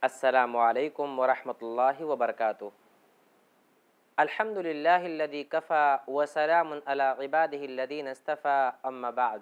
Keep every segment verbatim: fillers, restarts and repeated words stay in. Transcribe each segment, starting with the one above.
السلام علیکم ورحمۃ اللہ وبرکاتہ۔ الحمد للہ الذی کفا وسلام علی عبادہ الذین اصطفیٰ، اما بعد۔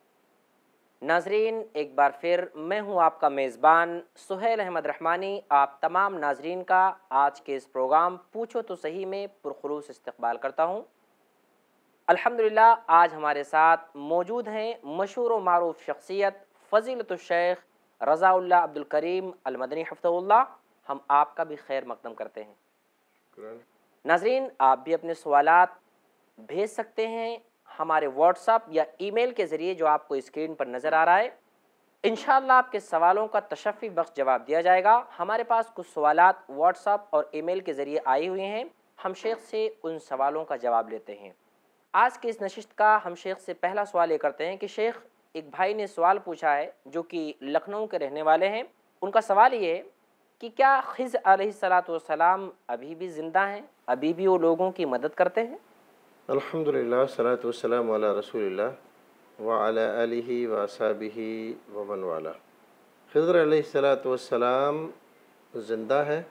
ناظرین، ایک بار پھر میں ہوں آپ کا میزبان سہیل احمد رحمانی، آپ تمام ناظرین کا آج کے اس پروگرام پوچھو تو صحیح میں پرخلوص استقبال کرتا ہوں۔ الحمدللہ آج ہمارے ساتھ موجود ہیں مشہور و معروف شخصیت فضیلت الشیخ رضا اللہ عبد الکریم المدنی حفظہ اللہ۔ ہم آپ کا بھی خیر مقدم کرتے ہیں۔ ناظرین، آپ بھی اپنے سوالات بھیج سکتے ہیں ہمارے واٹس ایپ یا ای میل کے ذریعے جو آپ کو اسکرین پر نظر آ رہا ہے۔ انشاءاللہ آپ کے سوالوں کا تشفی بخش جواب دیا جائے گا۔ ہمارے پاس کچھ سوالات واٹس ایپ اور ای میل کے ذریعے آئے ہوئے ہیں، ہم شیخ سے ان سوالوں کا جواب لیتے ہیں۔ آج کی اس نشست کا ہم شیخ سے پہلا سوال یہ کرتے ہیں کہ شیخ، ایک بھائی نے سوال پوچھا ہے جو کہ لکھنؤ کے رہنے والے ہیں۔ ان کا سوال یہ ہے کہ کیا خضر علیہ الصلاۃ والسلام ابھی بھی زندہ ہیں، ابھی بھی وہ لوگوں کی مدد کرتے ہیں؟ الحمدللہ والصلاۃ والسلام علی رسول اللہ وعلی آلہ واصحابہ ومن والا۔ خضر علیہ الصلاۃ والسلام زندہ ہے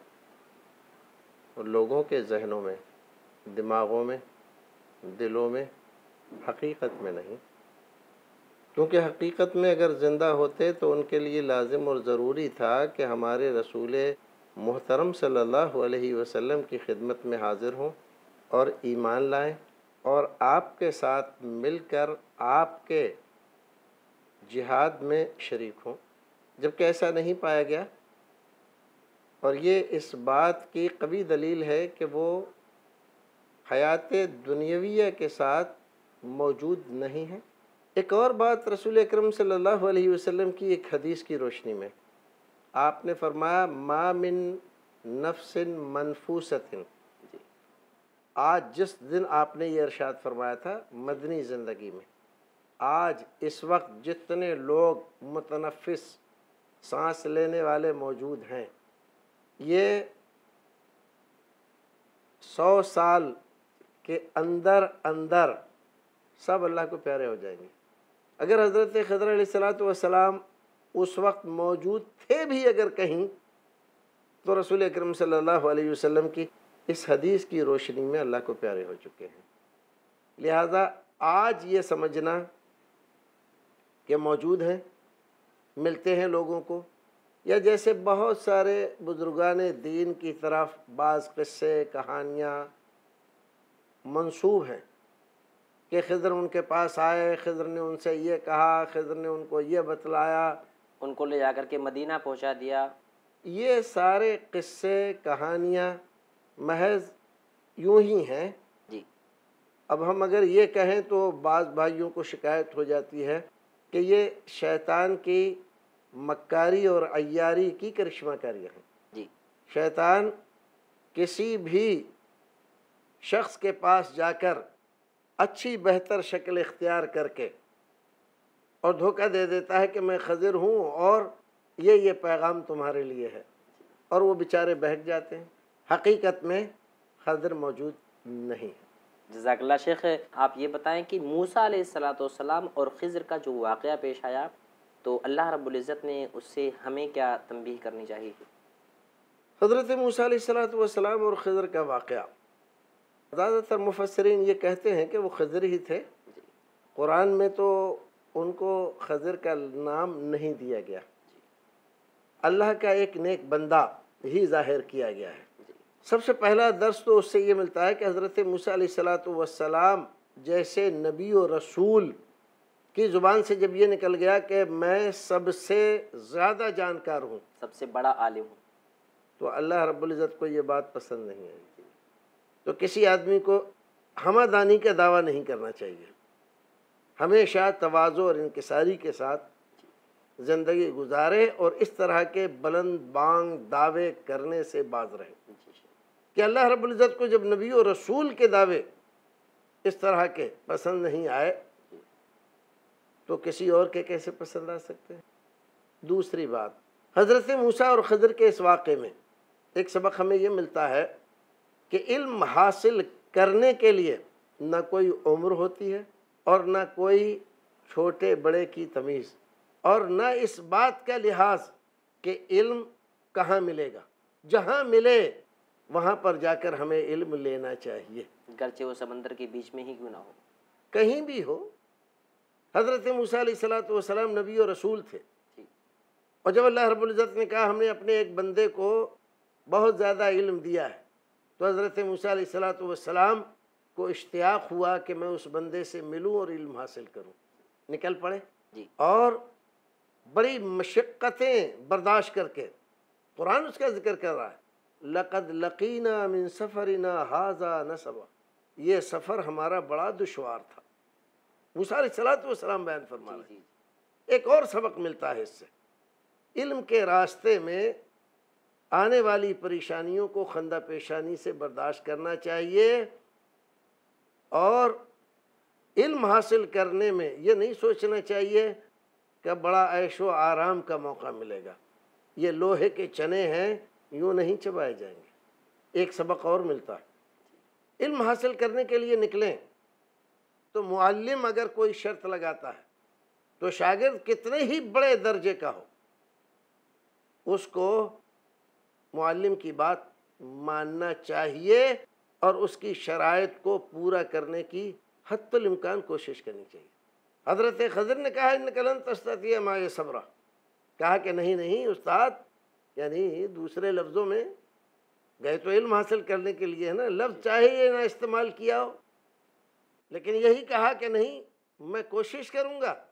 اور لوگوں کے ذہنوں میں، دماغوں میں، دلوں میں، حقیقت میں نہیں، کیونکہ حقیقت میں اگر زندہ ہوتے تو ان کے لیے لازم اور ضروری تھا کہ ہمارے رسول محترم صلی اللہ علیہ وسلم کی خدمت میں حاضر ہوں اور ایمان لائیں اور آپ کے ساتھ مل کر آپ کے جہاد میں شریک ہوں، جبکہ ایسا نہیں پایا گیا۔ اور یہ اس بات کی قوی دلیل ہے کہ وہ حیات دنیویہ کے ساتھ موجود نہیں ہیں۔ ایک اور بات رسول اکرم صلی اللہ علیہ وسلم کی ایک حدیث کی روشنی میں آپ نے فرمایا، ما من نفس منفوست، آج جس دن آپ نے یہ ارشاد فرمایا تھا مدنی زندگی میں، آج اس وقت جتنے لوگ متنفس سانس لینے والے موجود ہیں، یہ سو سال کے اندر اندر سب اللہ کو پیارے ہو جائیں گے۔ اگر حضرت خضر علیہ الصلاۃ والسلام اس وقت موجود تھے بھی اگر کہیں، تو رسول اکرم صلی اللہ علیہ وسلم کی اس حدیث کی روشنی میں اللہ کو پیارے ہو چکے ہیں۔ لہذا آج یہ سمجھنا کہ موجود ہیں، ملتے ہیں لوگوں کو، یا جیسے بہت سارے بزرگان دین کی طرف بعض قصے کہانیاں منسوب ہیں کہ خضر ان کے پاس آئے، خضر نے ان سے یہ کہا، خضر نے ان کو یہ بتلایا، ان کو لے جا کر کے مدینہ پہنچا دیا۔ یہ سارے قصے کہانیاں محض یوں ہی ہیں۔ جی۔ اب ہم اگر یہ کہیں تو بعض بھائیوں کو شکایت ہو جاتی ہے کہ یہ شیطان کی مکاری اور عیاری کی کرشمہ کاریاں ہیں۔ جی۔ شیطان کسی بھی شخص کے پاس جا کر اچھی بہتر شکل اختیار کر کے اور دھوکہ دے دیتا ہے کہ میں خضر ہوں اور یہ یہ پیغام تمہارے لیے ہے، اور وہ بیچارے بہک جاتے ہیں۔ حقیقت میں خضر موجود نہیں ہے۔ جزاک اللہ شیخ، آپ یہ بتائیں کہ موسیٰ علیہ الصلاۃ والسلام اور خضر کا جو واقعہ پیش آیا تو اللہ رب العزت نے اس سے ہمیں کیا تنبیہ کرنی چاہیے؟ حضرت موسیٰ علیہ الصلاۃ والسلام اور خضر کا واقعہ، زیادہ تر مفسرین یہ کہتے ہیں کہ وہ خضر ہی تھے۔ قرآن میں تو ان کو خضر کا نام نہیں دیا گیا، اللہ کا ایک نیک بندہ ہی ظاہر کیا گیا ہے۔ سب سے پہلا درس تو اس سے یہ ملتا ہے کہ حضرت موسیٰ علیہ الصلاۃ والسلام جیسے نبی و رسول کی زبان سے جب یہ نکل گیا کہ میں سب سے زیادہ جانکار ہوں، سب سے بڑا عالم ہوں، تو اللہ رب العزت کو یہ بات پسند نہیں آئی۔ تو کسی آدمی کو ہمدانی کا دعویٰ نہیں کرنا چاہیے، ہمیشہ تواضع اور انکساری کے ساتھ زندگی گزارے اور اس طرح کے بلند بانگ دعوے کرنے سے باز رہے کہ اللہ رب العزت کو جب نبی و رسول کے دعوے اس طرح کے پسند نہیں آئے تو کسی اور کے کیسے پسند آ سکتے ہیں۔ دوسری بات، حضرت موسیٰ اور خضر کے اس واقعے میں ایک سبق ہمیں یہ ملتا ہے کہ علم حاصل کرنے کے لیے نہ کوئی عمر ہوتی ہے اور نہ کوئی چھوٹے بڑے کی تمیز، اور نہ اس بات کا لحاظ کہ علم کہاں ملے گا؟ جہاں ملے وہاں پر جا کر ہمیں علم لینا چاہیے، گرچہ وہ سمندر کے بیچ میں ہی کیوں نہ ہو، کہیں بھی ہو۔ حضرت موسیٰ علیہ الصلوۃ والسلام نبی اور رسول تھے، اور جب اللہ رب العزت نے کہا ہم نے اپنے ایک بندے کو بہت زیادہ علم دیا ہے، تو حضرت موسیٰ علیہ الصلوۃ والسلام کو اشتیاق ہوا کہ میں اس بندے سے ملوں اور علم حاصل کروں، نکل پڑے جی اور بڑی مشقتیں برداشت کر کے، قرآن اس کا ذکر کر رہا ہے، لَقَدْ لَقِينَا مِن سَفَرِنَا هَذَا نَصَبًا، یہ سفر ہمارا بڑا دشوار تھا۔ موسیٰ علیہ الصلوۃ والسلام بیان فرما رہے ہیں۔ ایک اور سبق ملتا ہے اس سے، علم کے راستے میں آنے والی پریشانیوں کو خندہ پیشانی سے برداشت کرنا چاہیے، اور علم حاصل کرنے میں یہ نہیں سوچنا چاہیے کہ بڑا عیش و آرام کا موقع ملے گا، یہ لوہے کے چنے ہیں، یوں نہیں چبائے جائیں گے۔ ایک سبق اور ملتا ہے، علم حاصل کرنے کے لیے نکلیں تو معلم اگر کوئی شرط لگاتا ہے تو شاگرد کتنے ہی بڑے درجے کا ہو، اس کو معلم کی بات ماننا چاہیے اور اس کی شرائط کو پورا کرنے کی حتی الامکان کوشش کرنی چاہیے۔ حضرت خضر نے کہا اِنَّکَ لَن تَسْتَطِیعَ مَعِیَ صَبْرًا، کہا کہ نہیں نہیں استاد، یعنی دوسرے لفظوں میں گئے تو علم حاصل کرنے کے لیے ہے نا، لفظ چاہے یہ نہ استعمال کیا ہو، لیکن یہی کہا کہ نہیں میں کوشش کروں گا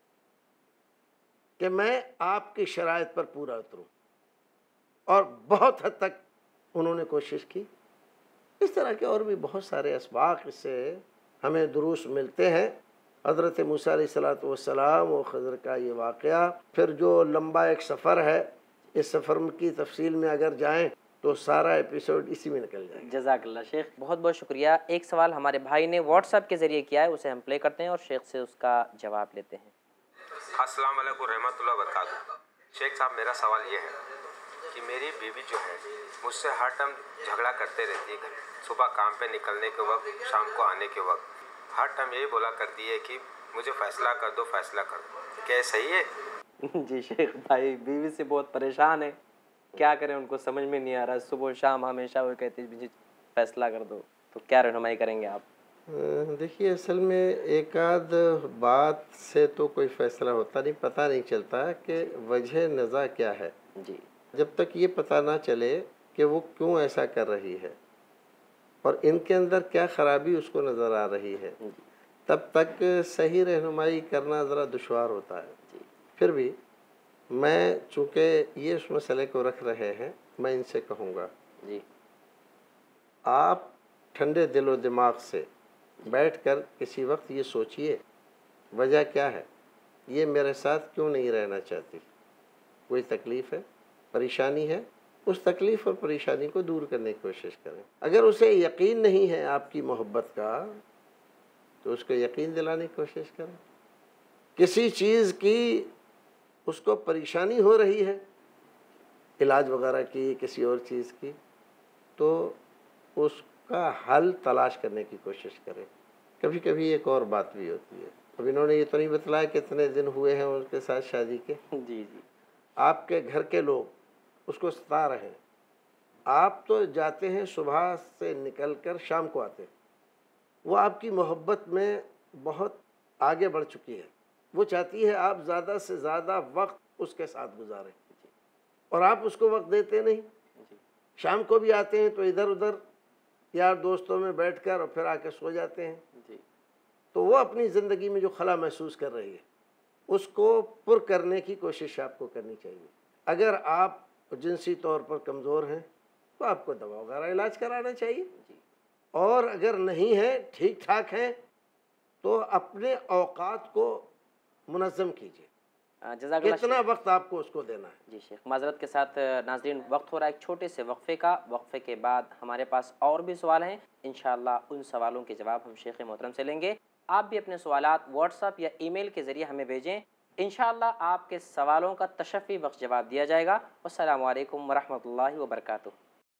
کہ میں آپ کی شرائط پر پورا اتروں، اور بہت حد تک انہوں نے کوشش کی۔ اس طرح کے اور بھی بہت سارے اسباق اس سے ہمیں دروس ملتے ہیں۔ حضرت موسیٰ علیہ الصلوۃ والسلام و خضر کا یہ واقعہ، پھر جو لمبا ایک سفر ہے، اس سفر کی تفصیل میں اگر جائیں تو سارا ایپیسوڈ اسی میں نکل جائے گا۔ جزاک اللہ شیخ، بہت بہت شکریہ۔ ایک سوال ہمارے بھائی نے واٹس ایپ کے ذریعے کیا ہے، اسے ہم پلے کرتے ہیں اور شیخ سے اس کا جواب لیتے ہیں۔ السلام علیکم رحمۃ اللہ وبرکاتہ۔ شیخ صاحب، میرا سوال یہ ہے کہ میری بیوی جو ہے مجھ سے ہر ٹائم جھگڑا کرتے رہتی ہے، گھر صبح کام پہ نکلنے کے وقت، شام کو آنے کے وقت ہر ٹائم یہی بولا کرتی ہے کہ مجھے فیصلہ کر دو فیصلہ کر دو، کیا یہ صحیح ہے؟ جی شیخ بھائی بیوی سے بہت پریشان ہے، کیا کریں، ان کو سمجھ میں نہیں آ رہا، صبح و شام ہمیشہ وہ کہتے ہیں مجھے فیصلہ کر دو، تو کیا رہنمائی کریں گے آپ؟ دیکھیے اصل میں ایک آدھ بات سے تو کوئی فیصلہ ہوتا نہیں، پتہ نہیں چلتا کہ وجہ نزاع کیا ہے۔ جی جب تک یہ پتہ نہ چلے کہ وہ کیوں ایسا کر رہی ہے اور ان کے اندر کیا خرابی اس کو نظر آ رہی ہے، تب تک صحیح رہنمائی کرنا ذرا دشوار ہوتا ہے۔ پھر بھی میں چونکہ یہ اس مسئلے کو رکھ رہے ہیں، میں ان سے کہوں گا جی آپ ٹھنڈے دل و دماغ سے بیٹھ کر کسی وقت یہ سوچئے وجہ کیا ہے، یہ میرے ساتھ کیوں نہیں رہنا چاہتی، کوئی تکلیف ہے، پریشانی ہے، اس تکلیف اور پریشانی کو دور کرنے کی کوشش کریں۔ اگر اسے یقین نہیں ہے آپ کی محبت کا تو اس کو یقین دلانے کی کوشش کریں۔ کسی چیز کی اس کو پریشانی ہو رہی ہے، علاج وغیرہ کی، کسی اور چیز کی، تو اس کا حل تلاش کرنے کی کوشش کریں۔ کبھی کبھی ایک اور بات بھی ہوتی ہے، اب انہوں نے یہ تو نہیں بتلایا کتنے دن ہوئے ہیں ان کے ساتھ شادی کے، جی جی آپ کے گھر کے لوگ اس کو ستا رہے ہیں، آپ تو جاتے ہیں صبح سے نکل کر شام کو آتے ہیں، وہ آپ کی محبت میں بہت آگے بڑھ چکی ہے، وہ چاہتی ہے آپ زیادہ سے زیادہ وقت اس کے ساتھ گزاریں، اور آپ اس کو وقت دیتے نہیں۔ شام کو بھی آتے ہیں تو ادھر ادھر یار دوستوں میں بیٹھ کر اور پھر آ کے سو جاتے ہیں، جی تو وہ اپنی زندگی میں جو خلا محسوس کر رہی ہے اس کو پر کرنے کی کوشش آپ کو کرنی چاہیے۔ اگر آپ جنسی طور پر کمزور ہیں تو آپ کو دوا وغیرہ علاج کرانا چاہیے، اور اگر نہیں ہے، ٹھیک ٹھاک ہیں، تو اپنے اوقات کو منظم کیجیے، جزاک اللہ کتنا وقت آپ کو اس کو دینا ہے۔ جی شیخ، معذرت کے ساتھ ناظرین وقت ہو رہا ہے ایک چھوٹے سے وقفے کا، وقفے کے بعد ہمارے پاس اور بھی سوال ہیں، انشاءاللہ ان سوالوں کے جواب ہم شیخ محترم سے لیں گے۔ آپ بھی اپنے سوالات واٹس ایپ یا ای میل کے ذریعے ہمیں بھیجیں، انشاءاللہ آپ کے سوالوں کا تشفی بخش جواب دیا جائے گا۔ السلام علیکم ورحمۃ اللہ وبرکاتہ۔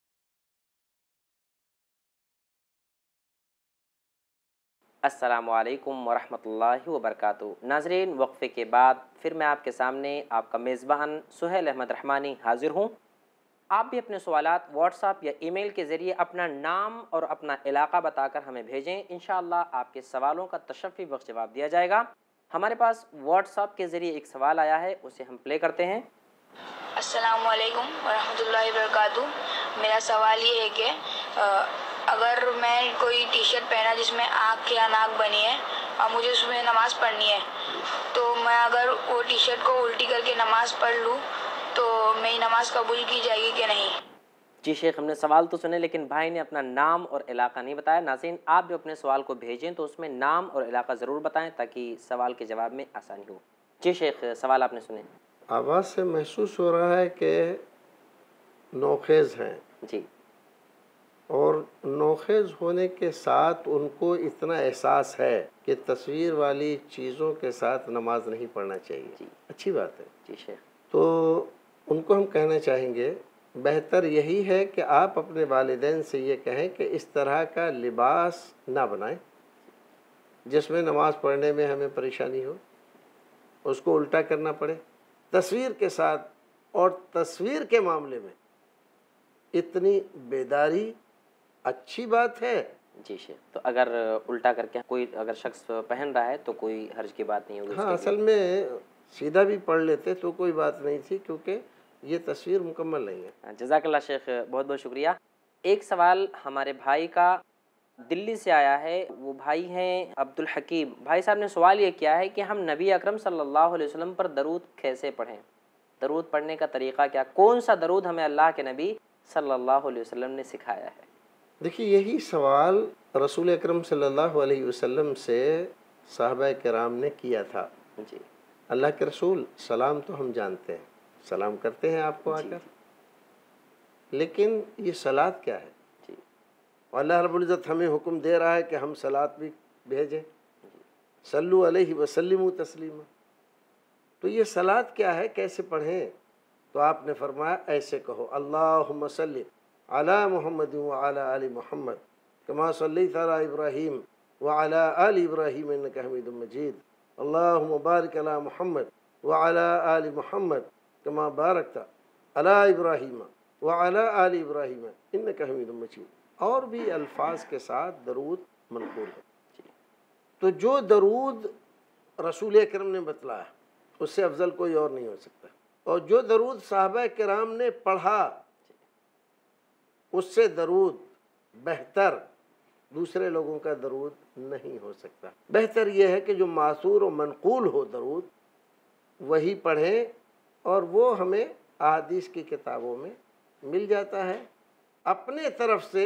السلام علیکم ورحمۃ اللہ وبرکاتہ۔ ناظرین وقفے کے بعد پھر میں آپ کے سامنے آپ کا میزبان سہیل احمد رحمانی حاضر ہوں۔ آپ بھی اپنے سوالات واٹس ایپ یا ای میل کے ذریعے اپنا نام اور اپنا علاقہ بتا کر ہمیں بھیجیں، انشاءاللہ آپ کے سوالوں کا تشفی بخش جواب دیا جائے گا۔ ہمارے پاس واٹس ایپ کے ذریعے ایک سوال آیا ہے، اسے ہم پلے کرتے ہیں۔ السلام علیکم ورحمۃ اللہ وبرکاتہ۔ میرا سوال یہ ہے کہ اگر میں کوئی ٹی شرٹ پہنا جس میں آنکھ یا ناک بنی ہے اور مجھے اس میں نماز پڑھنی ہے، تو میں اگر وہ ٹی شرٹ کو الٹی کر کے نماز پڑھ لوں تو میری نماز قبول کی جائے گی کہ نہیں؟ جی شیخ، ہم نے سوال تو سنے لیکن بھائی نے اپنا نام اور علاقہ نہیں بتایا۔ ناظرین، آپ بھی اپنے سوال کو بھیجیں تو اس میں نام اور علاقہ ضرور بتائیں تاکہ سوال کے جواب میں آسانی ہو۔ جی شیخ، سوال آپ نے سنے۔ آواز سے محسوس ہو رہا ہے کہ نوخیز ہیں، جی، اور نوخیز ہونے کے ساتھ ان کو اتنا احساس ہے کہ تصویر والی چیزوں کے ساتھ نماز نہیں پڑھنا چاہیے۔ جی اچھی بات ہے۔ جی شیخ، تو ان کو ہم کہنا چاہیں گے بہتر یہی ہے کہ آپ اپنے والدین سے یہ کہیں کہ اس طرح کا لباس نہ بنائیں جس میں نماز پڑھنے میں ہمیں پریشانی ہو، اس کو الٹا کرنا پڑے تصویر کے ساتھ۔ اور تصویر کے معاملے میں اتنی بیداری اچھی بات ہے۔ جی شیخ، تو اگر الٹا کر کے کوئی اگر شخص پہن رہا ہے تو کوئی حرج کی بات نہیں ہوگی؟ ہاں، اصل میں سیدھا بھی پڑھ لیتے تو کوئی بات نہیں تھی، کیونکہ یہ تصویر مکمل نہیں ہے۔ جزاک اللہ شیخ، بہت بہت شکریہ۔ ایک سوال ہمارے بھائی کا دلی سے آیا ہے، وہ بھائی ہیں عبد الحکیم۔ بھائی صاحب نے سوال یہ کیا ہے کہ ہم نبی اکرم صلی اللہ علیہ وسلم پر درود کیسے پڑھیں؟ درود پڑھنے کا طریقہ کیا، کون سا درود ہمیں اللہ کے نبی صلی اللہ علیہ وسلم نے سکھایا ہے؟ دیکھیے، یہی سوال رسول اکرم صلی اللہ علیہ وسلم سے صحابہ کرام نے کیا تھا۔ جی، اللہ کے رسول، سلام تو ہم جانتے ہیں، سلام کرتے ہیں آپ کو آ جی، کر، لیکن یہ صلات کیا ہے؟ جی، اور اللہ رب العزت ہمیں حکم دے رہا ہے کہ ہم صلات بھی بھیجیں، صلو علیہ وسلموا تسلیما۔ تو یہ صلات کیا ہے، کیسے پڑھیں؟ تو آپ نے فرمایا ایسے کہو، اللہم صلی علی محمد وعلی آل محمد کما صلیت علی ابراہیم وعلی آل ابراہیم انک حمید مجید، اللہم بارک علی محمد وعلی آل محمد کما بارکت علی ابراہیم وعلی آل ابراہیم انک حمید مجید۔ اور بھی الفاظ کے ساتھ درود منقول ہے۔ تو جو درود رسول اکرم نے بتلایا اس سے افضل کوئی اور نہیں ہو سکتا، اور جو درود صحابہ کرام نے پڑھا اس سے درود بہتر دوسرے لوگوں کا درود نہیں ہو سکتا۔ بہتر یہ ہے کہ جو ماثور و منقول ہو درود وہی پڑھیں، اور وہ ہمیں احادیث کی کتابوں میں مل جاتا ہے۔ اپنے طرف سے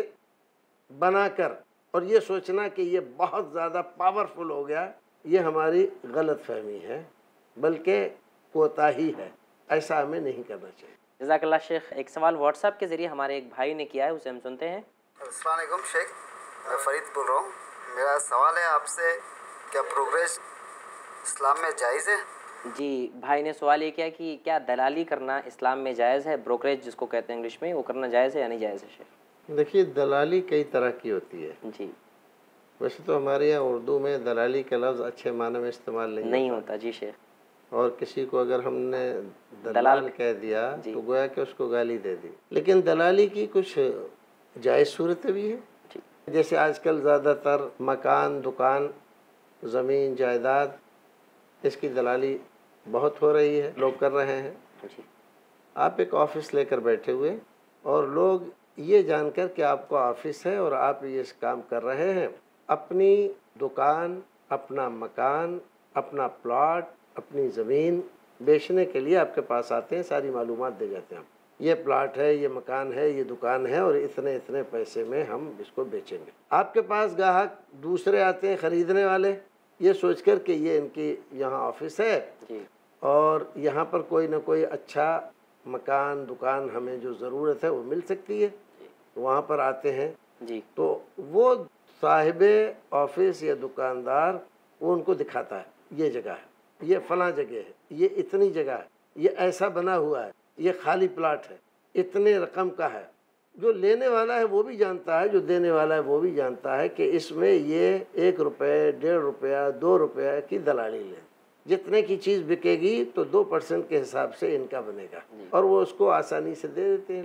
بنا کر اور یہ سوچنا کہ یہ بہت زیادہ پاورفل ہو گیا، یہ ہماری غلط فہمی ہے، بلکہ کوتاہی ہے، ایسا ہمیں نہیں کرنا چاہیے۔ جزاک اللہ شیخ۔ ایک سوال واٹس ایپ کے ذریعے ہمارے ایک بھائی نے کیا ہے، اسے ہم سنتے ہیں۔ السلام علیکم شیخ، میں فرید بول رہا ہوں۔ میرا سوال ہے آپ سے، کیا پروگریس اسلام میں جائز ہے؟ جی، بھائی نے سوال یہ کیا کہ کیا دلالی کرنا اسلام میں جائز ہے؟ بروکریج جس کو کہتے ہیں انگلش میں، وہ کرنا جائز ہے یا نہیں جائز ہے شیخ؟ دیکھیے، دلالی کئی طرح کی ہوتی ہے۔ جی، ویسے تو ہمارے یہاں اردو میں دلالی کا لفظ اچھے معنی میں استعمال نہیں نہیں ہوتا، ہوتا۔ جی شیخ، اور کسی کو اگر ہم نے دلال دلال کہہ دیا جی، تو گویا کہ اس کو گالی دے دی۔ لیکن دلالی کی کچھ جائز صورتیں بھی ہیں، جی، جیسے آج کل زیادہ تر مکان، دکان، زمین، جائیداد، اس کی دلالی بہت ہو رہی ہے، لوگ کر رہے ہیں۔ جی، آپ ایک آفس لے کر بیٹھے ہوئے اور لوگ یہ جان کر کہ آپ کو آفس ہے اور آپ یہ کام کر رہے ہیں، اپنی دکان، اپنا مکان، اپنا پلاٹ، اپنی زمین بیچنے کے لیے آپ کے پاس آتے ہیں، ساری معلومات دے جاتے ہیں، یہ پلاٹ ہے، یہ مکان ہے، یہ دکان ہے، اور اتنے اتنے پیسے میں ہم اس کو بیچیں گے۔ آپ کے پاس گاہک دوسرے آتے ہیں، خریدنے والے، یہ سوچ کر کہ یہ ان کی یہاں آفس ہے جی، اور یہاں پر کوئی نہ کوئی اچھا مکان، دکان ہمیں جو ضرورت ہے وہ مل سکتی ہے، وہاں پر آتے ہیں۔ جی، تو وہ صاحب آفس یا دکاندار وہ ان کو دکھاتا ہے، یہ جگہ ہے، یہ فلاں جگہ ہے، یہ اتنی جگہ ہے، یہ ایسا بنا ہوا ہے، یہ خالی پلاٹ ہے، اتنے رقم کا ہے۔ جو لینے والا ہے وہ بھی جانتا ہے، جو دینے والا ہے وہ بھی جانتا ہے کہ اس میں یہ ایک روپے، ڈیڑھ روپیہ، دو روپیہ کی دلالی لیں، جتنے کی چیز بکے گی تو دو پرسنٹ کے حساب سے ان کا بنے گا، اور وہ اس کو آسانی سے دے دیتے ہیں لوگ۔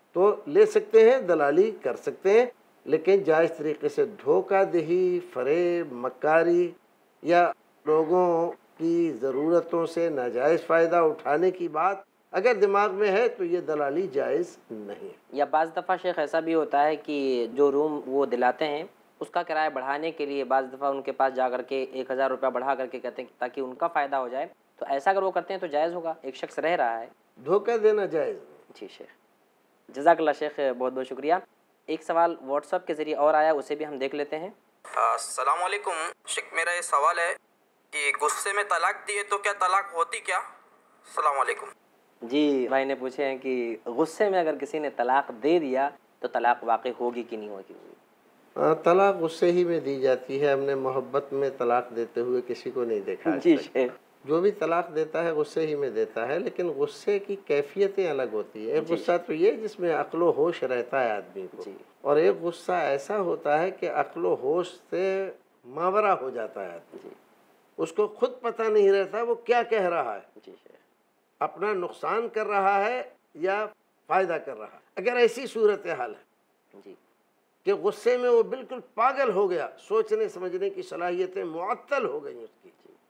تو لے سکتے ہیں، دلالی کر سکتے ہیں، لیکن جائز طریقے سے دھوکہ دہی، فریب، مکاری یا لوگوں کی ضرورتوں سے ناجائز فائدہ اٹھانے کی بات اگر دماغ میں ہے تو یہ دلالی جائز نہیں ہے۔ یا بعض دفعہ شیخ ایسا بھی ہوتا ہے کہ جو روم وہ دلاتے ہیں اس کا کرایہ بڑھانے کے لیے بعض دفعہ ان کے پاس جا کر کے ایک ہزار روپیہ بڑھا کر کے کہتے ہیں تاکہ ان کا فائدہ ہو جائے، تو ایسا اگر وہ کرتے ہیں تو جائز ہوگا؟ ایک شخص رہ رہا ہے، دھوکہ دینا جائز نہیں۔ جی شیخ، جزاک اللہ شیخ، بہت بہت شکریہ۔ ایک سوال واٹس ایپ کے ذریعے اور آیا، اسے بھی ہم دیکھ لیتے ہیں۔ السلام علیکم شیخ، میرا یہ سوال ہے کہ غصے میں طلاق دیے تو کیا طلاق ہوتی کیا؟ السلام علیکم۔ جی بھائی نے پوچھے ہیں کہ غصے میں اگر کسی نے طلاق دے دیا تو طلاق واقع ہوگی کہ نہیں ہوگی؟ ہاں، طلاق غصے ہی میں دی جاتی ہے، ہم نے محبت میں طلاق دیتے ہوئے کسی کو نہیں دیکھا آج جی تک۔ شیخ، جو بھی طلاق دیتا ہے غصے ہی میں دیتا ہے، لیکن غصے کی کیفیتیں الگ ہوتی ہیں۔ ایک جی۔ غصہ تو یہ جس میں عقل و ہوش رہتا ہے آدمی کو، جی۔ اور ایک غصہ ایسا ہوتا ہے کہ عقل و ہوش سے ماورا ہو جاتا ہے آدمی، جی اس کو خود پتہ نہیں رہتا وہ کیا کہہ رہا ہے، جی شیخ، اپنا نقصان کر رہا ہے یا فائدہ کر رہا ہے۔ اگر ایسی صورتحال ہے جی کہ غصے میں وہ بالکل پاگل ہو گیا، سوچنے سمجھنے کی صلاحیتیں معطل ہو گئیں اس کی،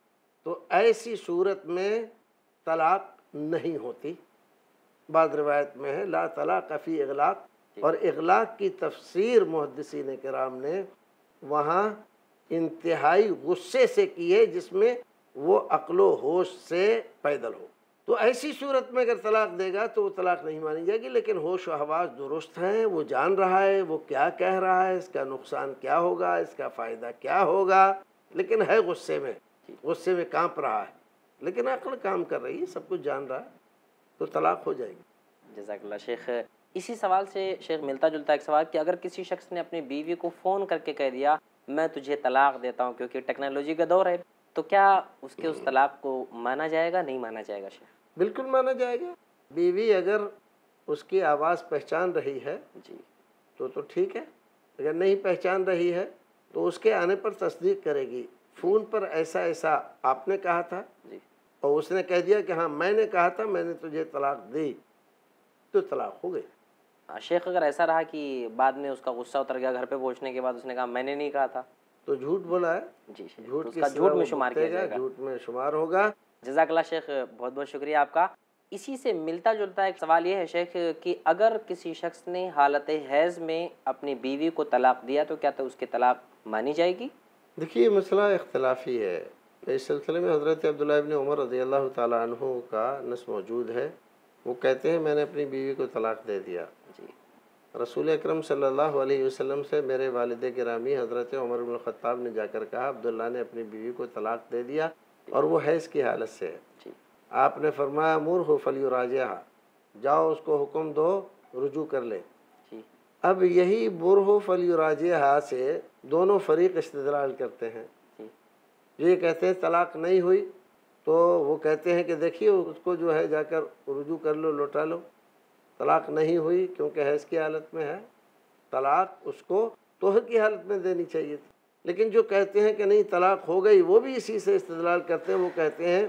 تو ایسی صورت میں طلاق نہیں ہوتی۔ بعض روایت میں ہے لا طلاق فی اغلاق، اور اغلاق کی تفسیر محدثین کرام نے وہاں انتہائی غصے سے کی ہے جس میں وہ عقل و ہوش سے پیدل ہو۔ تو ایسی صورت میں اگر طلاق دے گا تو وہ طلاق نہیں مانی جائے گی، لیکن ہوش و حواس درست ہیں، وہ جان رہا ہے وہ کیا کہہ رہا ہے، اس کا نقصان کیا ہوگا، اس کا فائدہ کیا ہوگا، لیکن ہے غصے میں، غصے میں کانپ رہا ہے، لیکن عقل کام کر رہی ہے، سب کچھ جان رہا ہے، تو طلاق ہو جائے گی۔ جزاک اللہ شیخ۔ اسی سوال سے شیخ ملتا جلتا ایک سوال کہ اگر کسی شخص نے اپنی بیوی کو فون کر کے کہہ دیا میں تجھے طلاق دیتا ہوں کیونکہ ٹیکنالوجی کا دور ہے، تو کیا اس کے اس طلاق کو مانا جائے گا؟ نہیں مانا جائے گا شیخ؟ بالکل مانا جائے گا۔ بیوی اگر اس کی آواز پہچان رہی ہے جی تو تو ٹھیک ہے، اگر نہیں پہچان رہی ہے تو اس کے آنے پر تصدیق کرے گی، فون پر ایسا ایسا آپ نے کہا تھا، جی اور اس نے کہہ دیا کہ ہاں میں نے کہا تھا، میں نے تجھے طلاق دی، تو طلاق ہو گئی۔ شیخ اگر ایسا رہا کہ بعد میں اس کا غصہ اتر گیا، گھر پہ پہنچنے کے بعد اس نے کہا میں نے نہیں کہا تھا، تو جھوٹ بولا ہے، جی شیخ، جھوٹ تو اس کی کا سزا جھوٹ وہ میں شمار کیا بھگتے گا، جائے گا۔ جھوٹ میں شمار ہوگا۔ جزاک اللہ شیخ، بہت بہت شکریہ آپ کا۔ اسی سے ملتا جلتا ایک سوال یہ ہے شیخ کہ اگر کسی شخص نے حالت حیض میں اپنی بیوی کو طلاق دیا تو کیا تو اس کی طلاق مانی جائے گی؟ دیکھیے مسئلہ اختلافی ہے، اس سلسلے میں حضرت عبداللہ ابن عمر رضی اللہ تعالیٰ عنہ کا نص موجود ہے، وہ کہتے ہیں میں نے اپنی بیوی کو طلاق دے دیا۔ جی رسول اکرم صلی اللہ علیہ وسلم سے میرے والد گرامی حضرت عمر بن الخطاب نے جا کر کہا عبداللہ نے اپنی بیوی کو طلاق دے دیا اور وہ حیض کی حالت سے ہے۔ جی آپ نے فرمایا مرہ فلیراجعہ، جاؤ اس کو حکم دو رجوع کر لے۔ جی اب یہی مرہ فلیراجعہ سے دونوں فریق استدلال کرتے ہیں، جی یہ کہتے ہیں طلاق نہیں ہوئی تو وہ کہتے ہیں کہ دیکھیے اس کو جو ہے جا کر رجوع کر لو، لوٹا لو، طلاق نہیں ہوئی کیونکہ حیض کی حالت میں ہے، طلاق اس کو طہر کی حالت میں دینی چاہیے تھی۔ لیکن جو کہتے ہیں کہ نہیں طلاق ہو گئی، وہ بھی اسی سے استدلال کرتے ہیں، وہ کہتے ہیں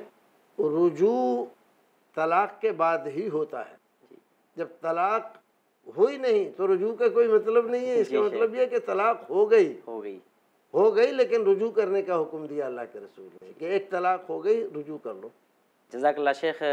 رجوع طلاق کے بعد ہی ہوتا ہے، جب طلاق ہوئی نہیں تو رجوع کا کوئی مطلب نہیں ہے، اس کا مطلب یہ کہ طلاق ہو گئی ہو گئی ہو گئی لیکن رجوع کرنے کا حکم دیا اللہ کے رسول نے کہ ایک طلاق ہو گئی رجوع کر لو۔ جزاک اللہ شیخ۔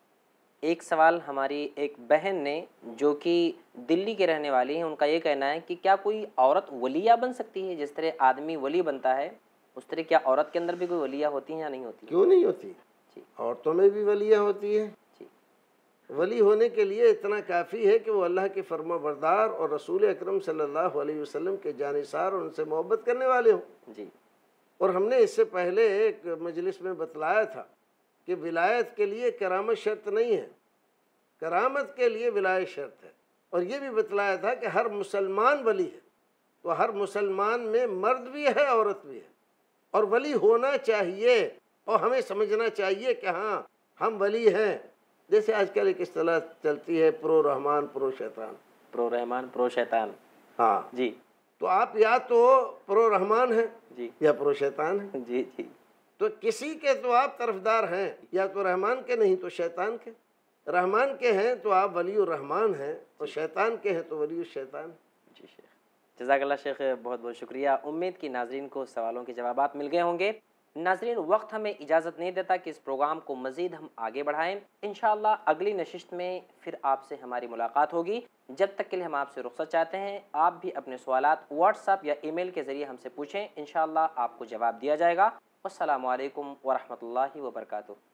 ایک سوال ہماری ایک بہن نے جو کہ دلی کے رہنے والی ہیں، ان کا یہ کہنا ہے کہ کیا کوئی عورت ولیہ بن سکتی ہے؟ جس طرح آدمی ولی بنتا ہے اس طرح کیا عورت کے اندر بھی کوئی ولیہ ہوتی ہیں یا نہیں ہوتی؟ کیوں نہیں ہوتی؟ جی عورتوں میں بھی ولیہ ہوتی ہے۔ جی ولی ہونے کے لیے اتنا کافی ہے کہ وہ اللہ کے فرما بردار اور رسول اکرم صلی اللہ علیہ وسلم کے جانثار اور ان سے محبت کرنے والے ہوں۔ جی اور ہم نے اس سے پہلے ایک مجلس میں بتلایا تھا کہ ولایت کے لیے کرامت شرط نہیں ہے، کرامت کے لیے ولایت شرط ہے، اور یہ بھی بتلایا تھا کہ ہر مسلمان ولی ہے، تو ہر مسلمان میں مرد بھی ہے عورت بھی ہے، اور ولی ہونا چاہیے، اور ہمیں سمجھنا چاہیے کہ ہاں ہم ولی ہیں۔ جیسے آج کل ایک اصطلاح چلتی ہے پرو رحمان پرو شیطان، پرو رحمان پرو شیطان۔ ہاں جی تو آپ یا تو پرو رحمان ہیں جی یا پرو شیطان ہیں، جی جی تو کسی کے تو آپ طرفدار ہیں، یا تو رحمان کے نہیں تو شیطان کے۔ رحمان کے ہیں تو آپ ولی الرحمان ہیں، اور شیطان کے ہیں تو ولی الشیطان۔ جی شیخ، جزاک اللہ شیخ، بہت بہت شکریہ۔ امید کی ناظرین کو سوالوں کے جوابات مل گئے ہوں گے۔ ناظرین، وقت ہمیں اجازت نہیں دیتا کہ اس پروگرام کو مزید ہم آگے بڑھائیں۔ انشاءاللہ اگلی نشست میں پھر آپ سے ہماری ملاقات ہوگی۔ جب تک کے لیے ہم آپ سے رخصت چاہتے ہیں۔ آپ بھی اپنے سوالات واٹس ایپ یا ای میل کے ذریعے ہم سے پوچھیں، انشاءاللہ آپ کو جواب دیا جائے گا۔ والسلام علیکم ورحمۃ اللہ وبرکاتہ۔